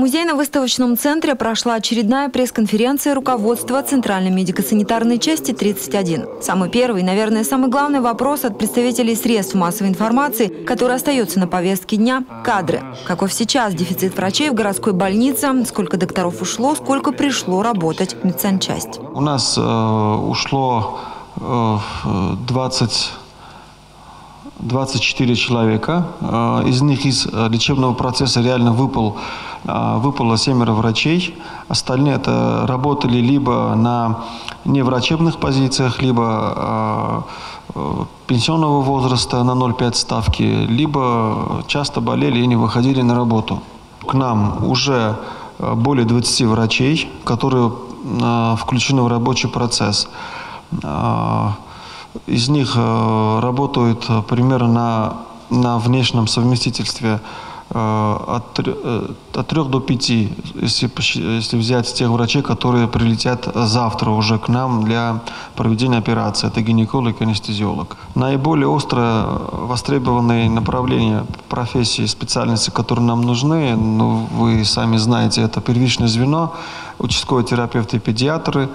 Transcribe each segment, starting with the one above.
музейно-выставочном центре прошла очередная пресс-конференция руководства Центральной медико-санитарной части 31. Самый первый, наверное, самый главный вопрос от представителей средств массовой информации, который остается на повестке дня – кадры. Каков сейчас дефицит врачей в городской больнице, сколько докторов ушло, сколько пришло работать в медсанчасть. У нас ушло 24 человека. Из них из лечебного процесса реально выпало 7 врачей. Остальные это работали либо на неврачебных позициях, либо пенсионного возраста на 0,5 ставки, либо часто болели и не выходили на работу. К нам уже более 20 врачей, которые включены в рабочий процесс. Из них работают примерно на внешнем совместительстве от 3 до 5, если взять тех врачей, которые прилетят завтра уже к нам для проведения операции. Это гинеколог и анестезиолог. Наиболее остро востребованные направления профессии, специальности, которые нам нужны, вы сами знаете, это первичное звено, участковые терапевты и педиатры,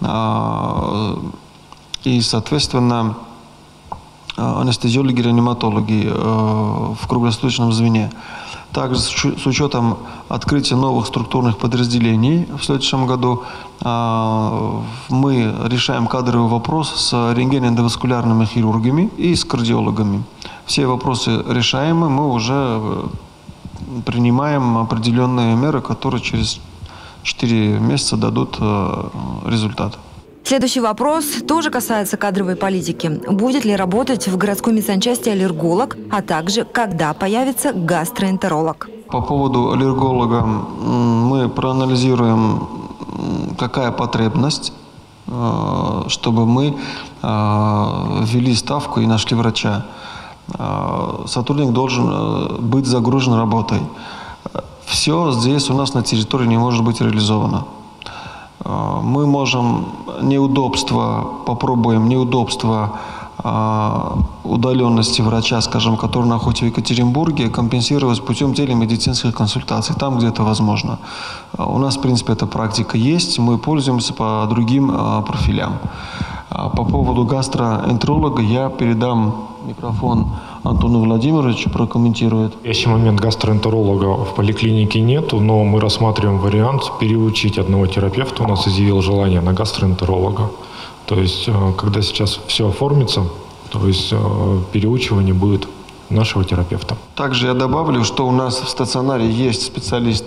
и, соответственно, анестезиологи, реаниматологи в круглосуточном звене. Также с учетом открытия новых структурных подразделений в следующем году мы решаем кадровый вопрос с рентгено-эндоваскулярными хирургами и с кардиологами. Все вопросы решаемы, мы уже принимаем определенные меры, которые через 4 месяца дадут результат. Следующий вопрос тоже касается кадровой политики. Будет ли работать в городской медсанчасти аллерголог, а также когда появится гастроэнтеролог? По поводу аллерголога мы проанализируем, какая потребность, чтобы мы ввели ставку и нашли врача. Сотрудник должен быть загружен работой. Все здесь у нас на территории не может быть реализовано. Мы можем попробуем неудобства удаленности врача, скажем, который находится в Екатеринбурге, компенсировать путем телемедицинских консультаций, там, где это возможно. У нас, в принципе, эта практика есть, мы пользуемся по другим профилям. По поводу гастроэнтеролога я передам микрофон Антону Владимировичу, прокомментирует. В настоящий момент гастроэнтеролога в поликлинике нету, но мы рассматриваем вариант переучить одного терапевта. У нас изъявил желание на гастроэнтеролога. То есть, когда сейчас все оформится, то есть переучивание будет нашего терапевта. Также я добавлю, что у нас в стационаре есть специалист,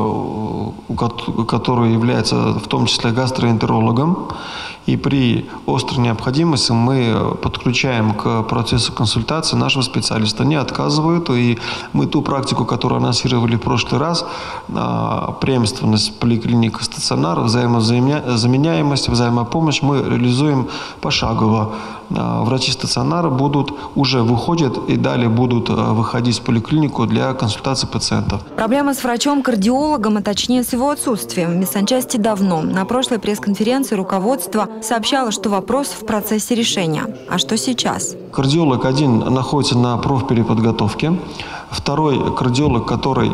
который является в том числе гастроэнтерологом. И при острой необходимости мы подключаем к процессу консультации нашего специалиста. Не отказывают. И мы ту практику, которую анонсировали в прошлый раз, преемственность поликлиника стационара, взаимозаменяемость, взаимопомощь, мы реализуем пошагово. Врачи стационара уже выходят и далее будут выходить в поликлинику для консультации пациентов. Проблема с врачом-кардиологом, а точнее с его отсутствием, в медсанчасти давно. На прошлой пресс-конференции руководство сообщало, что вопрос в процессе решения. А что сейчас? Кардиолог один находится на профпереподготовке. Второй кардиолог, который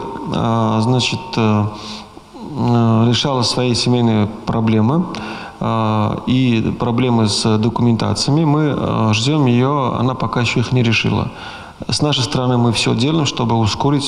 решал свои семейные проблемы и проблемы с документациями, мы ждем ее, она пока еще их не решила. С нашей стороны мы все делаем, чтобы ускорить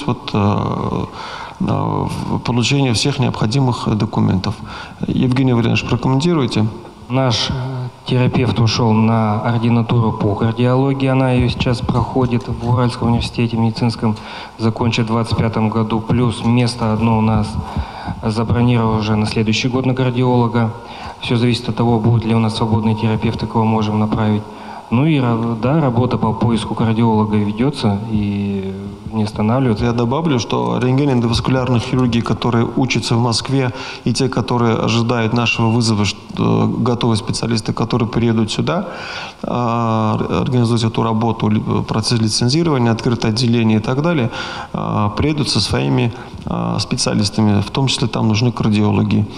получение всех необходимых документов. Евгений Валерьевич, прокомментируйте. Наш терапевт ушел на ординатуру по кардиологии. Она ее сейчас проходит в Уральском университете медицинском, закончит в 2025 году. Плюс место одно у нас забронировано уже на следующий год на кардиолога. Все зависит от того, будут ли у нас свободные терапевты, кого можем направить. Ну и да, работа по поиску кардиолога ведется и не останавливается. Я добавлю, что рентгено-эндоваскулярных хирургий, которые учатся в Москве, и те, которые ожидают нашего вызова, готовые специалисты, которые приедут сюда, организуют эту работу, процесс лицензирования, открытое отделение и так далее, приедут со своими специалистами, в том числе там нужны кардиологи.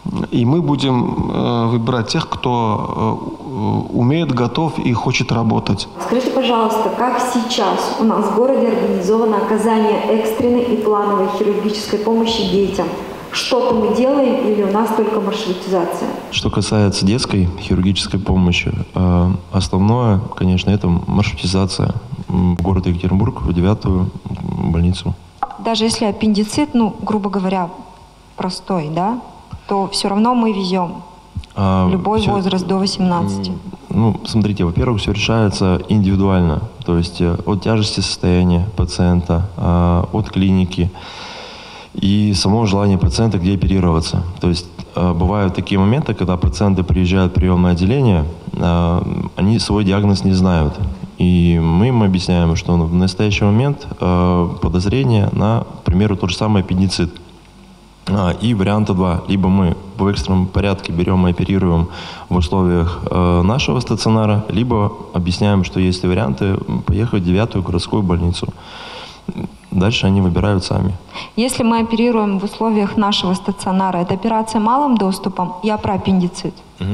И мы будем выбирать тех, кто умеет, готов и хочет работать. Скажите, пожалуйста, как сейчас у нас в городе организовано оказание экстренной и плановой хирургической помощи детям? Что-то мы делаем или у нас только маршрутизация? Что касается детской хирургической помощи, основное, конечно, это маршрутизация в город Екатеринбург, в 9-ю больницу. Даже если аппендицит, грубо говоря, простой, да, то все равно мы везем любой возраст до 18. Смотрите, во-первых, все решается индивидуально, то есть от тяжести состояния пациента, от клиники и само желание пациента, где оперироваться. То есть бывают такие моменты, когда пациенты приезжают в приемное отделение, они свой диагноз не знают. И мы им объясняем, что в настоящий момент подозрение на, к примеру, тот же самый аппендицит. И варианта два. Либо мы в экстренном порядке берем и оперируем в условиях нашего стационара, либо объясняем, что есть варианты поехать в 9-ю городскую больницу. Дальше они выбирают сами. Если мы оперируем в условиях нашего стационара, это операция малым доступом? Я про аппендицит.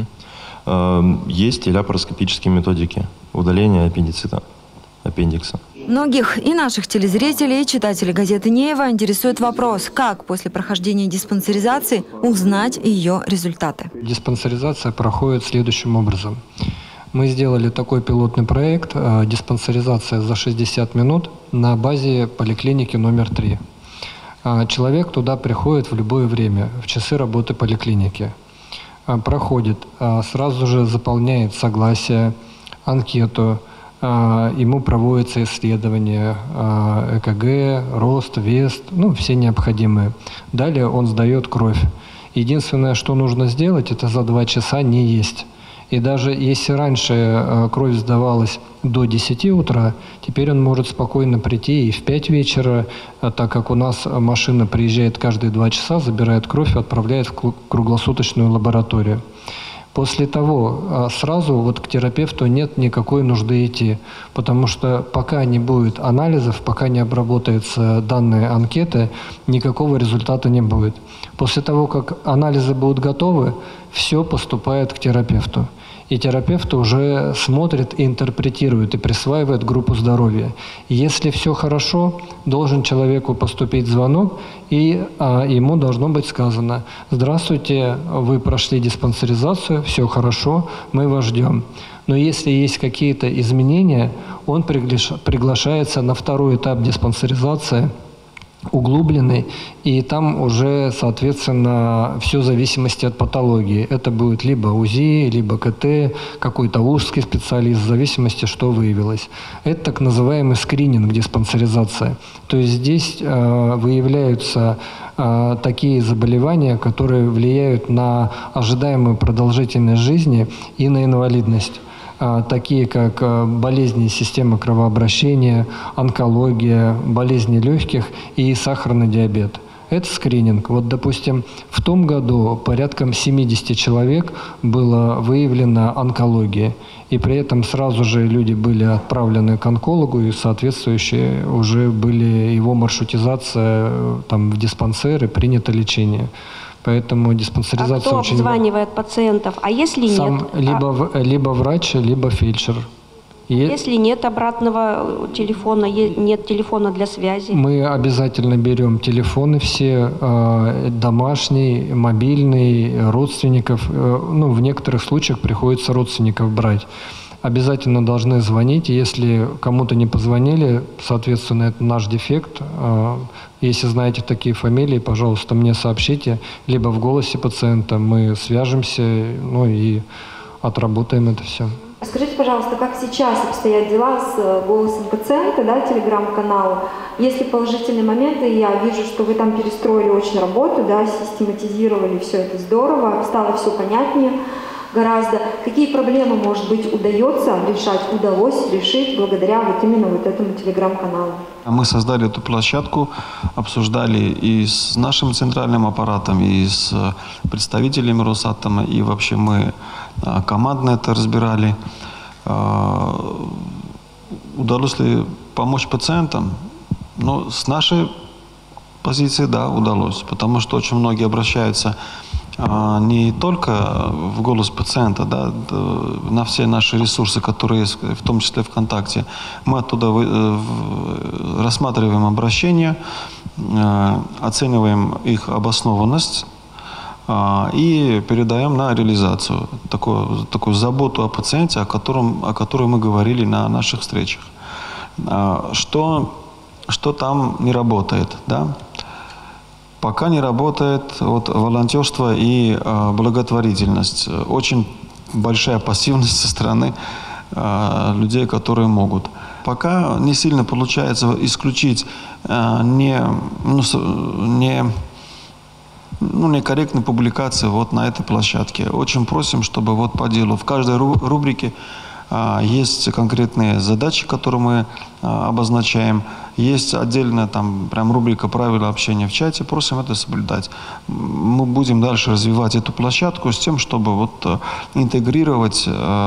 Есть лапароскопические методики удаления аппендикса. Многих и наших телезрителей, и читателей газеты «Нева» интересует вопрос, как после прохождения диспансеризации узнать ее результаты. Диспансеризация проходит следующим образом. Мы сделали такой пилотный проект «Диспансеризация за 60 минут» на базе поликлиники номер 3. Человек туда приходит в любое время, в часы работы поликлиники. Проходит, сразу же заполняет согласие, анкету, ему проводятся исследования, ЭКГ, рост, вес, все необходимые. Далее он сдает кровь. Единственное, что нужно сделать, это за 2 часа не есть. И даже если раньше кровь сдавалась до 10 утра, теперь он может спокойно прийти и в 5 вечера, так как у нас машина приезжает каждые 2 часа, забирает кровь и отправляет в круглосуточную лабораторию. После того сразу к терапевту нет никакой нужды идти, потому что пока не будет анализов, пока не обработаются данные анкеты, никакого результата не будет. После того, как анализы будут готовы, все поступает к терапевту. И терапевт уже смотрит, интерпретирует и присваивает группу здоровья. Если все хорошо, должен человеку поступить звонок, и ему должно быть сказано: «Здравствуйте, вы прошли диспансеризацию, все хорошо, мы вас ждем». Но если есть какие-то изменения, он приглашается на 2-й этап диспансеризации, углубленный, и там уже, соответственно, все в зависимости от патологии. Это будет либо УЗИ, либо КТ, какой-то узкий специалист, в зависимости, что выявилось. Это так называемый скрининг, диспансеризация. То есть здесь выявляются такие заболевания, которые влияют на ожидаемую продолжительность жизни и на инвалидность. Такие как болезни системы кровообращения, онкология, болезни легких и сахарный диабет. Это скрининг. Допустим, в том году порядком 70 человек было выявлено онкология. И при этом сразу же люди были отправлены к онкологу, и соответствующие уже были его маршрутизация в диспансеры, принято лечение. Поэтому диспансеризация кто очень... обзванивает пациентов? А если нет? Либо врач, либо фельдшер. Если нет обратного телефона, нет телефона для связи? Мы обязательно берем телефоны все, домашний, мобильный, родственников. В некоторых случаях приходится родственников брать. Обязательно должны звонить. Если кому-то не позвонили, соответственно, это наш дефект. Если знаете такие фамилии, пожалуйста, мне сообщите. Либо в голосе пациента мы свяжемся, и отработаем это все. Скажите, пожалуйста, как сейчас обстоят дела с голосом пациента, телеграм-каналу? Есть ли положительные моменты? Я вижу, что вы там перестроили очень работу, систематизировали все это здорово, стало все понятнее гораздо. Какие проблемы, может быть, удалось решить благодаря именно этому телеграм-каналу? Мы создали эту площадку, обсуждали и с нашим центральным аппаратом, и с представителями Росатома, и вообще мы командно это разбирали. Удалось ли помочь пациентам? С нашей позиции, да, удалось, потому что очень многие обращаются не только в голос пациента, да, на все наши ресурсы, которые есть, в том числе ВКонтакте. Мы оттуда рассматриваем обращения, оцениваем их обоснованность и передаем на реализацию. Такую заботу о пациенте, о которой мы говорили на наших встречах. Что там не работает, да? Пока не работает волонтерство и благотворительность. Очень большая пассивность со стороны людей, которые могут. Пока не сильно получается исключить некорректные публикации на этой площадке. Очень просим, чтобы по делу в каждой рубрике есть конкретные задачи, которые мы обозначаем. Есть отдельная прям рубрика «Правила общения в чате». Просим это соблюдать. Мы будем дальше развивать эту площадку с тем, чтобы интегрировать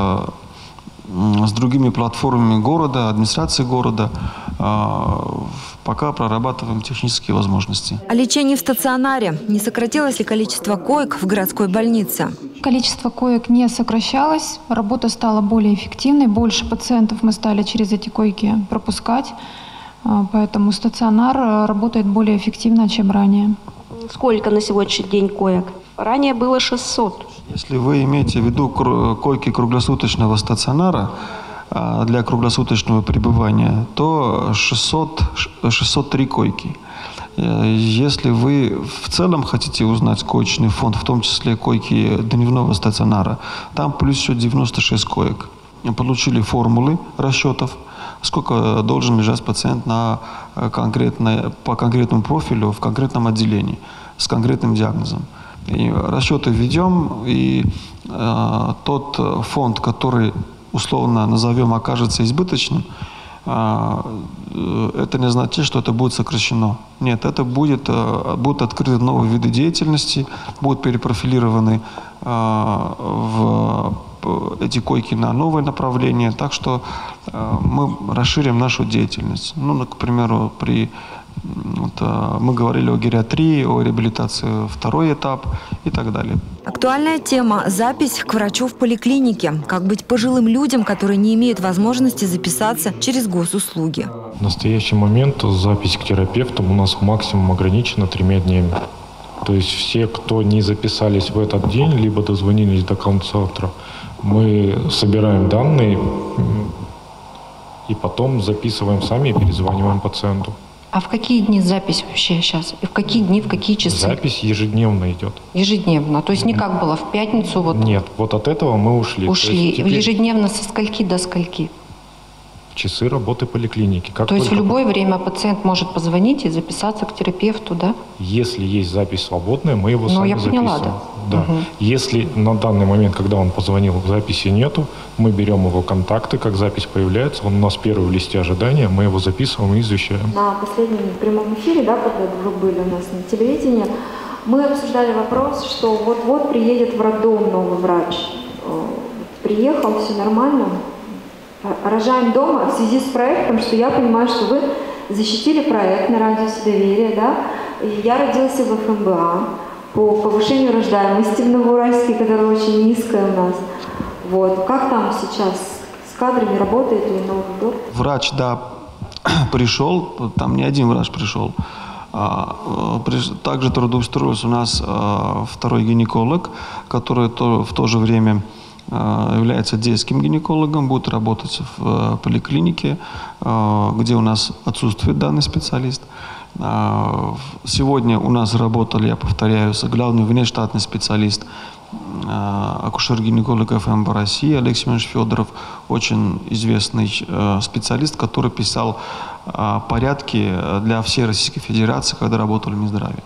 с другими платформами города, администрации города. Пока прорабатываем технические возможности. О лечении в стационаре. Не сократилось ли количество коек в городской больнице? Количество коек не сокращалось, работа стала более эффективной, больше пациентов мы стали через эти койки пропускать, поэтому стационар работает более эффективно, чем ранее. Сколько на сегодняшний день коек? Ранее было 600. Если вы имеете в виду койки круглосуточного стационара, для круглосуточного пребывания, то 603 койки. Если вы в целом хотите узнать коечный фонд, в том числе койки дневного стационара, там плюс еще 96 коек. Получили формулы расчетов, сколько должен лежать пациент по конкретному профилю в конкретном отделении с конкретным диагнозом. И расчеты введем, и тот фонд, который условно назовем, окажется избыточным, это не означает, что это будет сокращено. Нет, это будут открыты новые виды деятельности, будут перепрофилированы эти койки на новое направление, так что мы расширим нашу деятельность. К примеру, мы говорили о гериатрии, о реабилитации второй этап и так далее. Актуальная тема – запись к врачу в поликлинике. Как быть пожилым людям, которые не имеют возможности записаться через госуслуги? В настоящий момент запись к терапевтам у нас максимум ограничена 3 днями. То есть все, кто не записались в этот день, либо дозвонились до конца, мы собираем данные и потом записываем сами и перезваниваем пациенту. А в какие дни запись вообще сейчас? И в какие дни, в какие часы? Запись ежедневно идет. Ежедневно? То есть не как было в пятницу? Нет, от этого мы ушли. Ушли. Ежедневно со скольки до скольки? Часы работы поликлиники. То есть в любое время пациент может позвонить и записаться к терапевту, да? Если есть запись свободная, мы его сами записываем. Поняла, да. Угу. Если на данный момент, когда он позвонил, записи нету, мы берем его контакты, как запись появляется, он у нас первый в листе ожидания, мы его записываем и извещаем. На последнем прямом эфире, когда вы были у нас на телевидении, мы обсуждали вопрос, что вот-вот приедет в роддом новый врач. Приехал, все нормально. Рожаем дома в связи с проектом, что я понимаю, что вы защитили проект на радиусе доверия, да? И я родился в ФМБА по повышению рождаемости в Новоуральске, которая очень низкая у нас. Как там сейчас с кадрами работает ли новый доктор? Врач, да, пришел, там не один врач пришел. Также трудоустроился у нас второй гинеколог, который в то же время является детским гинекологом, будет работать в поликлинике, где у нас отсутствует данный специалист. Сегодня у нас работал, я повторяюсь, главный внештатный специалист, акушер-гинеколог ФМБ России Алексей Иванович Федоров, очень известный специалист, который писал порядки для всей Российской Федерации, когда работал в Минздраве.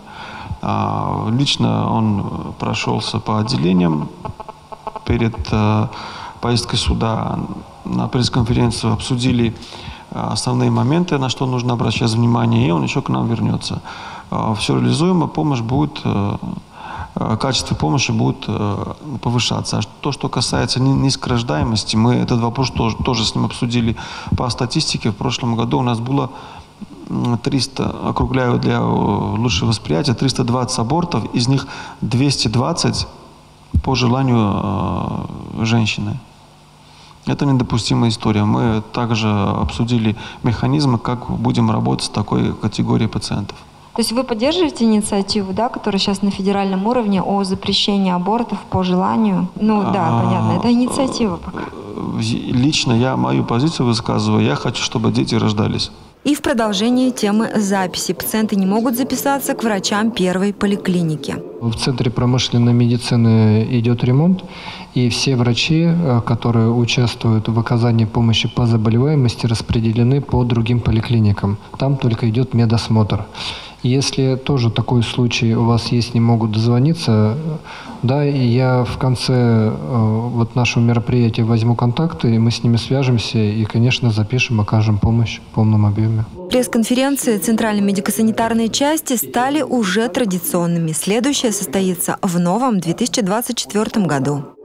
Лично он прошелся по отделениям. Перед поездкой сюда на пресс-конференцию обсудили основные моменты, на что нужно обращать внимание, и он еще к нам вернется. Все реализуемо, помощь будет, качество помощи будет повышаться. А то, что касается низкорождаемости, мы этот вопрос тоже с ним обсудили. По статистике, в прошлом году у нас было 300, округляю для лучшего восприятия, 320 абортов, из них 220 по желанию женщины. Это недопустимая история. Мы также обсудили механизмы, как будем работать с такой категорией пациентов. То есть вы поддерживаете инициативу, да, которая сейчас на федеральном уровне о запрещении абортов по желанию? Ну да, понятно, это инициатива пока. Лично я мою позицию высказываю. Я хочу, чтобы дети рождались. И в продолжении темы записи. Пациенты не могут записаться к врачам первой поликлиники. В Центре промышленной медицины идет ремонт, и все врачи, которые участвуют в оказании помощи по заболеваемости, распределены по другим поликлиникам. Там только идет медосмотр. Если тоже такой случай у вас есть, не могут дозвониться, да, и я в конце вот нашего мероприятия возьму контакты, и мы с ними свяжемся и, конечно, запишем, окажем помощь в полном объеме. Пресс-конференции Центральной медико-санитарной части стали уже традиционными. Следующая состоится в новом 2024 году.